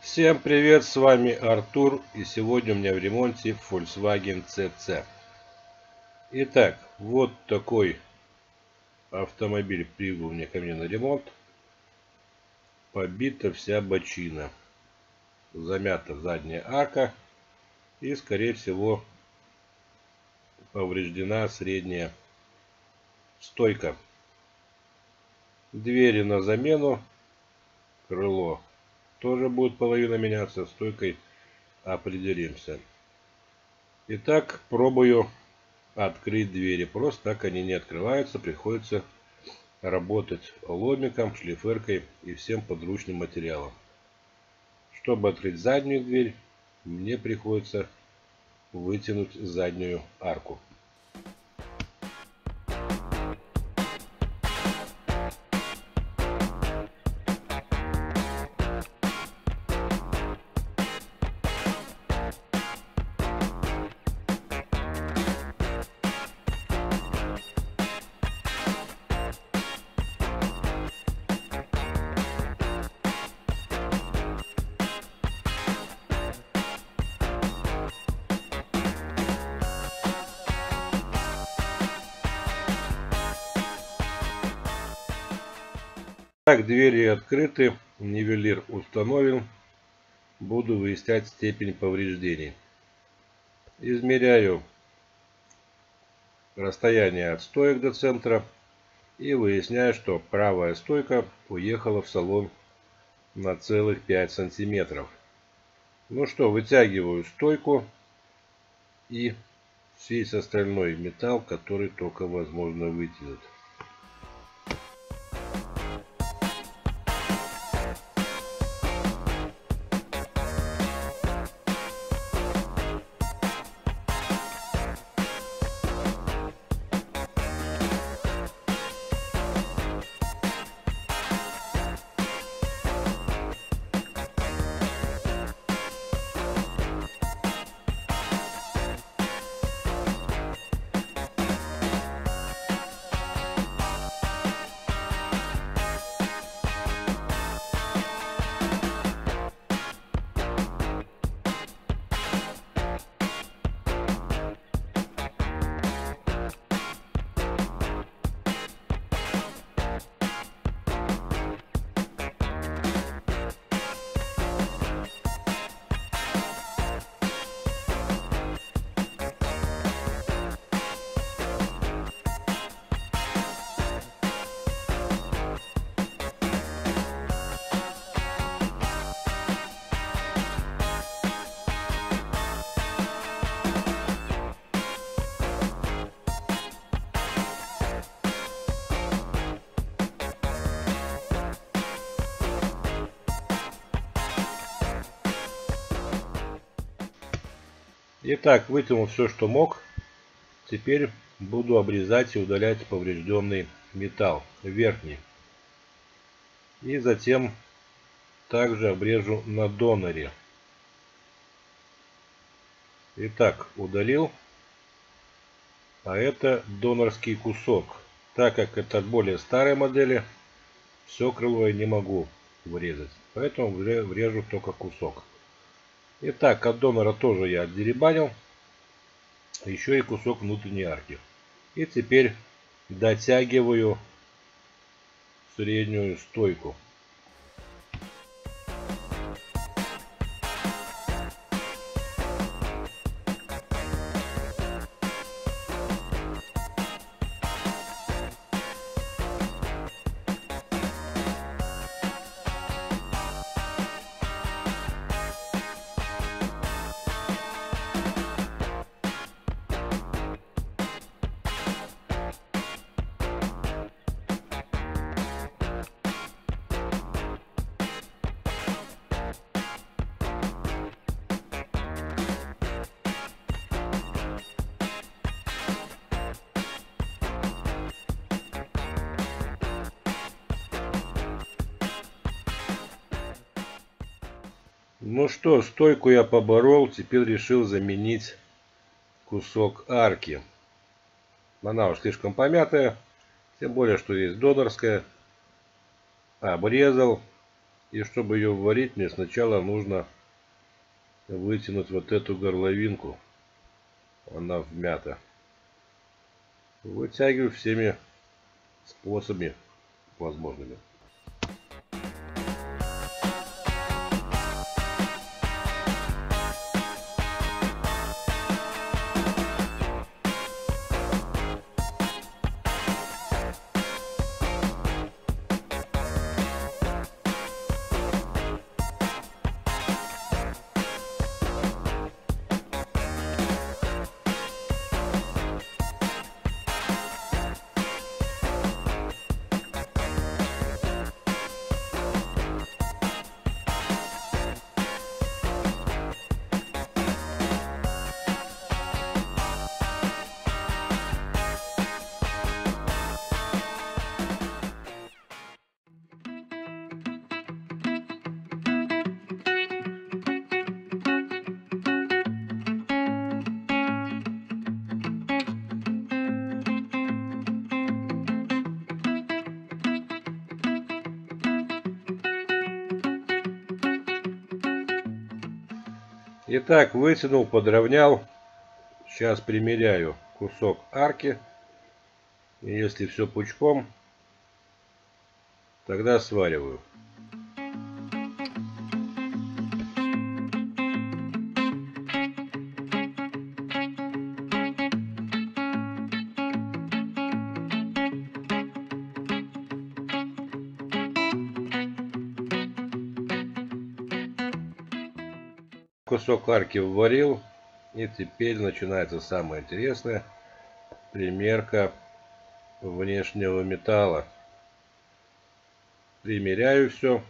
Всем привет, с вами Артур, и сегодня у меня в ремонте Volkswagen CC. Итак, вот такой автомобиль прибыл мне ко мне на ремонт. Побита вся бочина, замята задняя арка и, скорее всего, повреждена средняя стойка. Двери на замену, крыло тоже будет половина меняться, стойкой определимся. Итак, пробую открыть двери. Просто так они не открываются. Приходится работать ломиком, шлиферкой и всем подручным материалом. Чтобы открыть заднюю дверь, мне приходится вытянуть заднюю арку. Так, двери открыты, нивелир установлен. Буду выяснять степень повреждений. Измеряю расстояние от стоек до центра и выясняю, что правая стойка уехала в салон на целых 5 сантиметров. Ну что, вытягиваю стойку и весь остальной металл, который только возможно вытянуть. Итак, вытянул все, что мог. Теперь буду обрезать и удалять поврежденный металл, верхний. И затем также обрежу на доноре. Итак, удалил. А это донорский кусок. Так как это более старые модели, все крыло я не могу врезать. Поэтому врежу только кусок. Итак, от донора тоже я отдеребанил. Еще и кусок внутренней арки. И теперь дотягиваю среднюю стойку. Ну что, стойку я поборол, теперь решил заменить кусок арки. Она уж слишком помятая, тем более, что есть донорская. Обрезал, И чтобы ее варить, мне сначала нужно вытянуть вот эту горловинку. Она вмята. Вытягиваю всеми способами возможными. Итак, вытянул, подровнял. Сейчас примеряю кусок арки. И если все пучком, тогда свариваю. Кусок арки вварил. И теперь начинается самое интересное. Примерка внешнего металла. Примеряю все.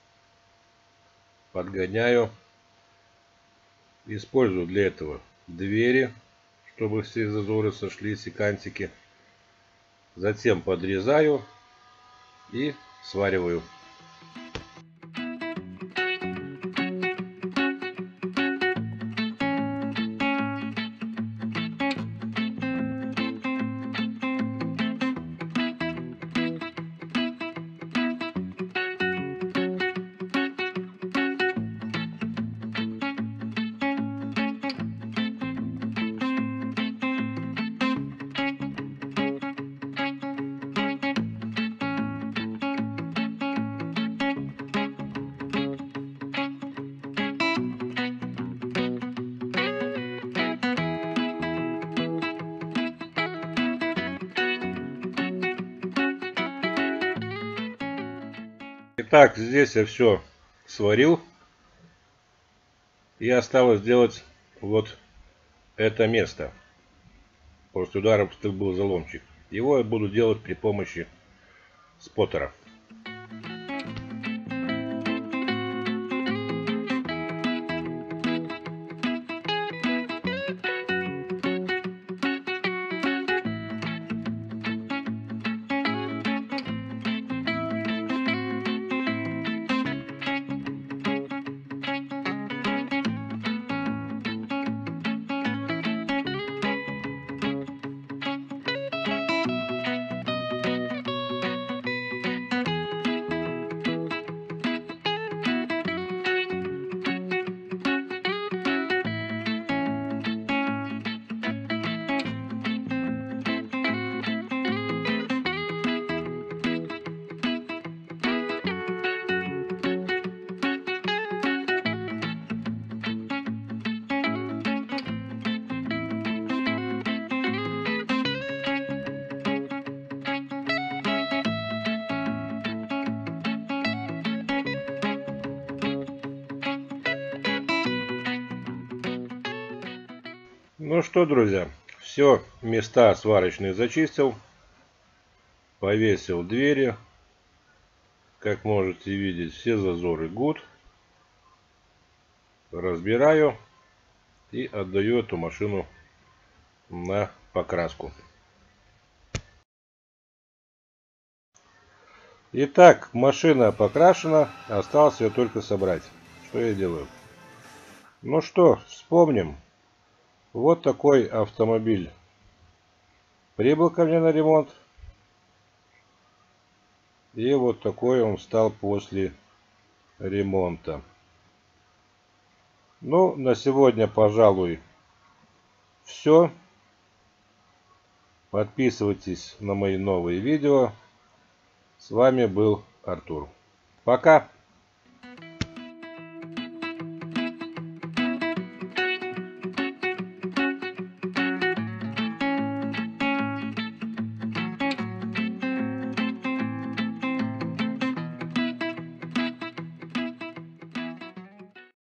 Подгоняю. Использую для этого двери, чтобы все зазоры сошлись и кантики. Затем подрезаю и свариваю. Итак, здесь я все сварил. И осталось сделать вот это место. После удара был заломчик. Его я буду делать при помощи споттера. Ну что, друзья, все места сварочные зачистил, повесил двери, как можете видеть, все зазоры good, разбираю и отдаю эту машину на покраску. Итак, машина покрашена, осталось ее только собрать. Что я делаю? Ну что, вспомним. Вот такой автомобиль прибыл ко мне на ремонт. И вот такой он стал после ремонта. Ну, на сегодня, пожалуй, все. Подписывайтесь на мои новые видео. С вами был Артур. Пока!